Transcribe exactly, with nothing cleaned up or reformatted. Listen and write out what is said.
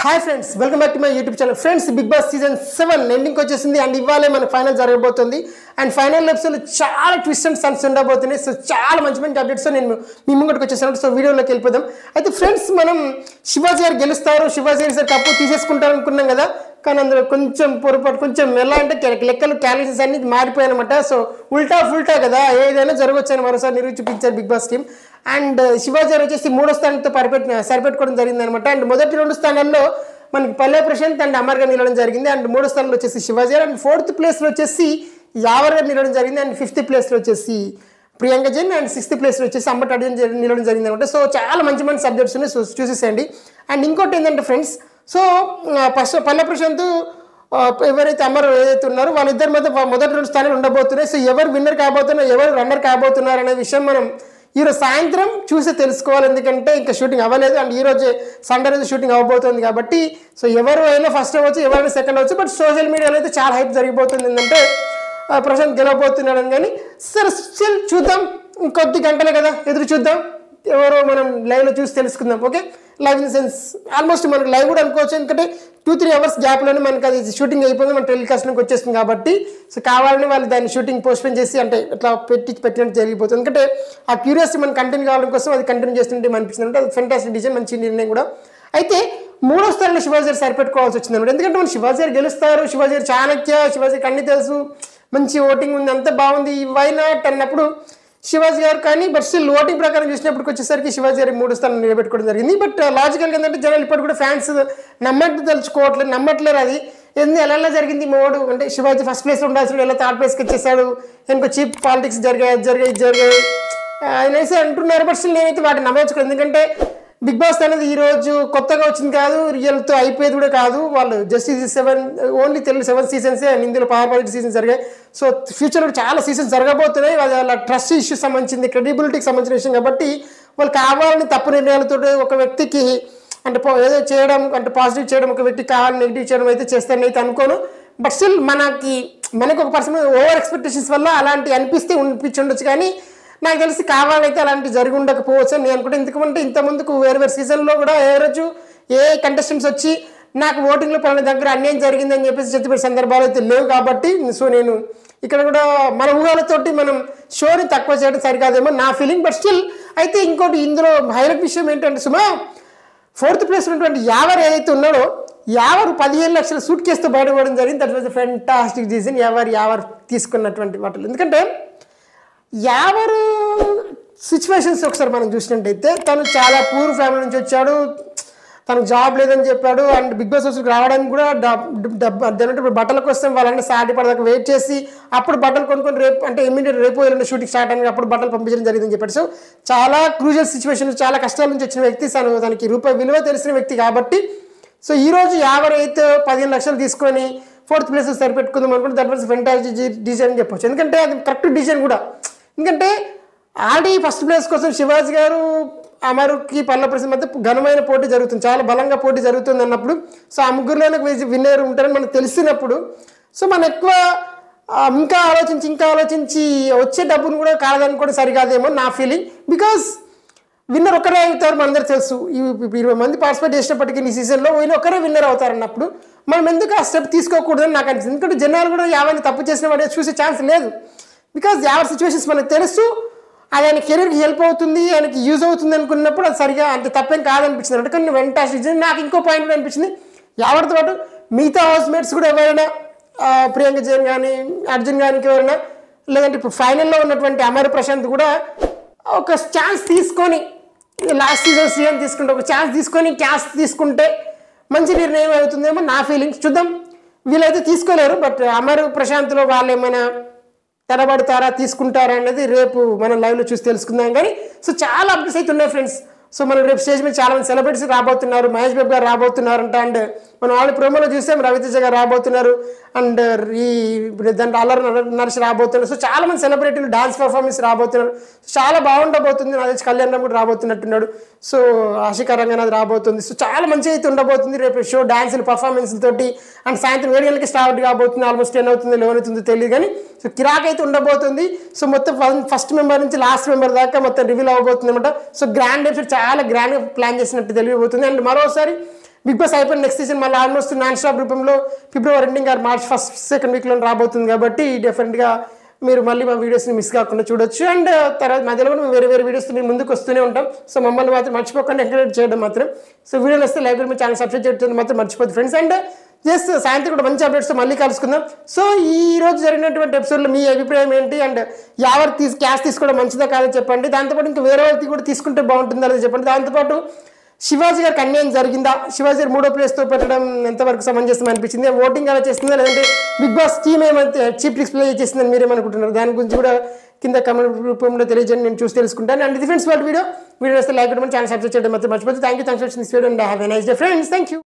Hi friends, welcome back to my YouTube channel. Friends, Bigg Boss season seven ఎండింగ్కి వచ్చేసింది and ఇవాళే మనకు final జరగబోతుంది. అండ్ ఫైనల్ ఎపిసోడ్లో చాలా ట్విస్ట్ అండ్ టర్న్స్ ఉండబోతున్నాయి. సో చాలా మంచి మంచి అప్డేట్స్ నేను మీ ముంగటికి వచ్చేసాను. సో వీడియోలోకి వెళ్ళిపోదాం. అయితే ఫ్రెండ్స్, మనం శివాజీ గారు గెలుస్తారు, శివాజీ గారు సార్ కప్పు తీసేసుకుంటారు అనుకున్నాం కదా. కానీ అందులో కొంచెం పొరపాటు, కొంచెం ఎలా అంటే లెక్కలు క్యాలిక్యులేషన్స్ అన్ని మారిపోయాయన్నమాట. సో ఉల్టా ఫుల్టా కదా, ఏదైనా జరగవచ్చు అని మరోసారి నిరూపించి చూపించారు Bigg Boss team. And Shivaji garu వచ్చేసి మూడో స్థానంతో పరిపెట్టి సరిపెట్టుకోవడం జరిగింది అనమాట. అండ్ మొదటి రెండు స్థానాల్లో మనకి పల్లవి ప్రశాంత్ అండ్ అమర్ గారు నిలవడం జరిగింది. అండ్ మూడో స్థానంలో వచ్చేసి శివాజీ గారు, అండ్ ఫోర్త్ ప్లేస్లో వచ్చేసి యావర్ గారు నిలవడం జరిగింది. అండ్ ఫిఫ్త్ ప్లేస్లో వచ్చేసి ప్రియాంకజైన్, అండ్ సిక్స్త్ ప్లేస్లో వచ్చేసి ambatiarjun నిలవడం జరిగింది అనమాట. సో చాలా మంచి మంచి సబ్జెక్ట్స్ ఉన్నాయి. సో చూసేసేయండి. అండ్ ఇంకోటి ఏంటంటే friends, so first Pallavi Prashanth ఎవరైతే అమర్ ఏదైతే ఉన్నారో వాళ్ళిద్దరి మధ్య మొదటి రెండు స్థానాలు ఉండబోతున్నాయి. సో ఎవరు విన్నర్ కాబోతున్నారు, ఎవరు రన్నర్ కాబోతున్నారు అనే విషయం మనం ఈరోజు సాయంత్రం చూసి తెలుసుకోవాలి. ఎందుకంటే ఇంకా షూటింగ్ అవ్వలేదు అండ్ ఈరోజు సండే రోజు షూటింగ్ అవ్వబోతుంది కాబట్టి సో ఎవరు అయినా ఫస్ట్ అవ్వచ్చు, ఎవరైనా సెకండ్ అవ్వచ్చు. బట్ సోషల్ మీడియాలో అయితే చాలా హైప్ జరిగిపోతుంది ఏంటంటే ప్రశాంత్ గెలవబోతున్నాడని. కానీ సరే స్టిల్ చూద్దాం, ఇంకొద్ది గంటలే కదా, ఎదురు చూద్దాం. ఎవరో మనం లైవ్లో చూసి తెలుసుకుందాం. Okay, live in sense almost మనకి లైవ్ కూడా అనుకోవచ్చు. ఎందుకంటే టూ త్రీ అవర్స్ గ్యాప్లోనే మనకి అది షూటింగ్ అయిపోయింది, మన టెలికాస్ట్కి వచ్చేస్తుంది కాబట్టి సో కావాలని వాళ్ళు దాన్ని షూటింగ్ పోస్ట్పోన్ చేసి అంటే ఇట్లా పెట్టి పెట్టినట్టు జరిగిపోతుంది. ఎందుకంటే ఆ క్యూరియాసిటీ మనం కంటిన్యూ కావడం కోసం అది కంటిన్యూ చేస్తుంటే అనిపిస్తుంది. అంటే అది ఫెంటాస్టిక్ డిజైన్, మంచి నిర్ణయం కూడా. అయితే మూడో స్థానంలో శివాజీ గారు సరిపెట్టుకోవాల్సి వచ్చింది అనమాట. ఎందుకంటే మన శివాజీ గారు గెలుస్తారు, శివాజీ గారు చాణక్య, శివాజీ గారికి అన్ని తెలుసు, మంచి ఓటింగ్ ఉంది, అంతా బాగుంది, వై నాట్ అన్నప్పుడు శివాజీ గారు. కానీ బట్ స్టిల్ ఓటింగ్ ప్రకారం చూసినప్పుడు వచ్చేసరికి శివాజీ గారి మూడు స్థానం నిలబెట్టుకోవడం జరిగింది. బట్ లాజికల్గా ఏంటంటే జనాలు ఇప్పటి కూడా ఫ్యాన్స్ నమ్మట్టు తెలుసుకోవట్లేదు, నమ్మట్లేరు. అది ఎందుకు ఎలా ఎలా జరిగింది మూడు అంటే శివాజీ ఫస్ట్ ప్లేస్లో ఉండాల్సిన ఎలా థర్డ్ ప్లేస్కి వచ్చేసాడు, ఇంకో చీప్ పాలిటిక్స్ జరిగాయి జరిగాయి జరిగాయి అనేసి అంటున్నారు. బట్ స్టిల్ నేనైతే వాటిని నమ్మచ్చుకోలేదు. ఎందుకంటే బిగ్ బాస్ అనేది ఈరోజు కొత్తగా వచ్చింది కాదు, రియల్తో అయిపోయేది కూడా కాదు. వాళ్ళు జస్ట్ ఇది సెవెన్ ఓన్లీ తెలుగు సెవెన్ సీజన్సే అండ్ ఇందులో పవర్ పాయింట్ సీజన్స్ జరిగాయి. సో ఫ్యూచర్లో చాలా సీజన్స్ జరగబోతున్నాయి. వాళ్ళ ట్రస్ట్ ఇష్యూస్ సంబంధించింది, క్రెడిబిలిటీకి సంబంధించిన విషయం కాబట్టి వాళ్ళు కావాలని తప్పు నిర్ణయాలతో ఒక వ్యక్తికి అంటే ఏదో చేయడం అంటే పాజిటివ్ చేయడం, ఒక వ్యక్తికి కావాలని నెగిటివ్ చేయడం అయితే చేస్తారని అయితే అనుకోను. బట్ స్టిల్ మనకి మనకు ఒక పర్సన్ ఓవర్ ఎక్స్పెక్టేషన్స్ వల్ల అలాంటి అనిపిస్తే అనిపించి ఉండొచ్చు. కానీ నాకు తెలిసి కావాలైతే అలాంటి జరిగి ఉండకపోవచ్చు అని నేను అనుకుంటే. ఎందుకంటే ఇంత ముందుకు వేరు వేరు సీజన్లో కూడా ఏ రోజు ఏ కంటెస్టెంట్స్ వచ్చి నాకు ఓటింగ్లో పలానా దగ్గర అన్యాయం జరిగిందని చెప్పేసి చెప్పిన సందర్భాలు అయితే లేవు కాబట్టి సో నేను ఇక్కడ కూడా మన ఊహలతోటి మనం షోని తక్కువ చేయడం సరికాదేమో నా ఫీలింగ్. బట్ స్టిల్ అయితే ఇంకోటి ఇందులో హైలైట్ విషయం ఏంటంటే సుమా ఫోర్త్ ప్లేస్ ఉన్నటువంటి యావర్ ఏదైతే ఉన్నాడో యావర్ పదిహేను లక్షల సూట్ కేసుతో బయటపడడం జరిగింది. That was fantastic decision Yawar Yawar తీసుకున్నటువంటి వాటిలో. ఎందుకంటే యావరు సిచ్యువేషన్స్ ఒకసారి మనం చూసినట్టయితే తను చాలా పూర్ ఫ్యామిలీ నుంచి వచ్చాడు, తనకు జాబ్ లేదని చెప్పాడు. అండ్ బిగ్ బాస్ హౌస్కి రావడానికి కూడా డబ్బు అదేంటే బట్టల కోసం వాళ్ళంటే సాటి పడదాకా వెయిట్ చేసి అప్పుడు బట్టలు కొనుక్కొని రేపు అంటే ఇమీడియట్ రేపు వెళ్ళిన షూటింగ్ స్టార్ట్ అయిన అప్పుడు బట్టలు పంపించడం జరిగిందని చెప్పాడు. సో చాలా క్రూజల్ సిచ్యువేషన్, చాలా కష్టాల నుంచి వచ్చిన వ్యక్తి, తను తనకి రూపాయి విలువ తెలిసిన వ్యక్తి కాబట్టి సో ఈరోజు యావర్ అయితే పదిహేను లక్షలు తీసుకొని ఫోర్త్ ప్లేస్ సరిపెట్టుకుందాం అనుకుంటే దట్ వాజ్ ఫెంటాస్టిక్ డిజైన్ అని చెప్పొచ్చు. ఎందుకంటే అది కరెక్ట్ డిజైన్ కూడా. ఎందుకంటే ఆల్రెడీ ఫస్ట్ ప్లేస్ కోసం శివాజీ గారు అమరుకి పల్లవి ప్రశాంత్ మధ్య ఘనమైన పోటీ జరుగుతుంది, చాలా బలంగా పోటీ జరుగుతుంది అన్నప్పుడు సో ఆ ముగ్గురులోనే విన్నర్ ఉంటారని మనకు తెలిసినప్పుడు సో మనం ఎక్కువ ఇంకా ఆలోచించి ఇంకా ఆలోచించి వచ్చే డబ్బును కూడా కాదనుకోవడం సరికాదేమో నా ఫీలింగ్. బికాస్ విన్నర్ ఒకరే అవుతారు, మనందరూ తెలుసు. ఇరవై మంది పార్టిసిపేట్ చేసినప్పటికీ ఈ సీజన్లో ఈయన ఒకరే విన్నర్ అవుతారు అన్నప్పుడు మనం ఎందుకు ఆ స్టెప్ తీసుకోకూడదని నాకు అనిపిస్తుంది. ఎందుకంటే జనాలు కూడా యావని తప్పు చేసిన వాడే చూసే ఛాన్స్ లేదు. బికాజ్ యావర్ సిచ్యువేషన్స్ మనకు తెలుసు, అది ఆయన కెరీర్కి హెల్ప్ అవుతుంది, ఆయనకి యూజ్ అవుతుంది అనుకున్నప్పుడు అది సరిగా అంటే తప్పేం కాదనిపించింది. అంటే కానీ వెంటాస్టిక్. నాకు ఇంకో పాయింట్ కూడా అనిపించింది, యావర్తో పాటు మిగతా హౌస్ మేట్స్ కూడా ఎవరైనా ప్రియాంకజైన్ కానీ అర్జున్ కానీ ఎవరైనా లేదంటే ఇప్పుడు ఫైనల్లో ఉన్నటువంటి అమర్ ప్రశాంత్ కూడా ఒక ఛాన్స్ తీసుకొని లాస్ట్ సీజన్ సీఎం తీసుకుంటే ఒక ఛాన్స్ తీసుకొని క్యాష్ తీసుకుంటే మంచి నిర్ణయం అవుతుందేమో నా ఫీలింగ్స్. చూద్దాం, వీళ్ళైతే తీసుకోలేరు. బట్ అమర్ ప్రశాంత్లో వాళ్ళు ఏమైనా తడబడతారా, తీసుకుంటారా అనేది రేపు మనం లైవ్లో చూసి తెలుసుకుందాం. కానీ సో చాలా అప్డేట్స్ అయితే ఉన్నాయి ఫ్రెండ్స్. సో మనం రేపు స్టేజ్ మీద చాలా మంది సెలబ్రిటీస్ రాబోతున్నారు, మహేష్ బాబు గారు రాబోతున్నారంట. అండ్ మనం వాళ్ళు ప్రోమోలో చూసాం రవితేజ గారు రాబోతున్నారు, అండ్ ఈ దాంట్లో అల్లరి నర్స్ రాబోతున్నారు. సో చాలా మంది సెలబ్రిటీలు డాన్స్ పర్ఫార్మెన్స్ రాబోతున్నారు. చాలా బాగుండబోతుంది. నాకు తెలిసి కళ్యాణ్ కూడా రాబోతున్నట్టున్నాడు. సో ఆశికా రంగనాథ్ రాబోతుంది. సో చాలా మంచిగా అయితే ఉండబోతుంది రేపు షో, డాన్సులు పర్ఫార్మెన్స్ తోటి. అండ్ సాయంత్రం ఏడు గంటలకి స్టార్ట్ కాబోతుంది, ఆల్మోస్ట్ టెన్ అవుతుంది లెవెన్ అవుతుందో తెలియదు కానీ సో కిరాక్ అయితే ఉండబోతుంది. సో మొత్తం ఫస్ట్ మెంబర్ నుంచి లాస్ట్ మెంబర్ దాకా మొత్తం రివీల్ అవ్వబోతుంది అనమాట. సో గ్రాండ్ ఎపిసోడ్ చాలా గ్రాండ్గా ప్లాన్ చేసినట్టు తెలియబోతుంది. అండ్ మరోసారి బిగ్ బాస్ అయిపోయిన నెక్స్ట్ సీజన్ మళ్ళీ ఆల్మోస్ట్ నాన్ స్టాప్ రూపంలో February ending or March first second వీక్లో రాబోతుంది కాబట్టి డెఫినెట్గా మీరు మళ్ళీ మా వీడియోస్ని మిస్ కాకుండా చూడొచ్చు. అండ్ తర్వాత మధ్యలో మేము వేరే వేరే వీడియోస్ మేము ముందుకు వస్తూనే ఉంటాం. సో మమ్మల్ని మాత్రం మర్చిపోకుండా ఎంకరేజ్ చేయడం మాత్రం. సో వీడియోలు వస్తే లైక్ మీ ఛానల్ సబ్స్క్రైబ్ చేయడం మాత్రం మర్చిపోతుంది ఫ్రెండ్స్. అండ్ జస్ట్ సాయంత్రం కూడా మంచి అప్డేట్స్తో మళ్ళీ కలుసుకుందాం. సో ఈ రోజు జరిగినటువంటి ఎపిసోడ్లో మీ అభిప్రాయం ఏంటి? అండ్ యావర్ తీసి క్యాష్ తీసుకోవడం మంచిదా కాదో చెప్పండి. దాంతోపాటు ఇంకా వేరే వాళ్ళకి కూడా తీసుకుంటే బాగుంటుందా లేదో చెప్పండి. దాంతోపాటు శివాజీ గారికి అన్యాయం జరిగిందా? శివాజీ గారు మూడో ప్లేస్తో పెట్టడం ఎంతవరకు సమంజసం అనిపించింది? ఓటింగ్ అలా చేస్తుందా లేదంటే బిగ్ బాస్ టీమ్ ఏమైతే చీప్ ట్రిక్స్ ప్లే చేసిందని మీరేమనుకుంటున్నారు? దాని గురించి కూడా కింద కమెంట్ రూపంలో తెలియజేయండి, నేను చూసి తెలుసుకుంటాను. అండ్ డిఫరెన్స్ వాళ్ళ వీడియో వీడియో వస్తే లైక్ చేయడం ఛానల్ సబ్స్క్రైబ్ చేయడం మాత్రం మర్చిపోతుంది. Thank you thanks for watching this video and have a nice day friends. Thank you.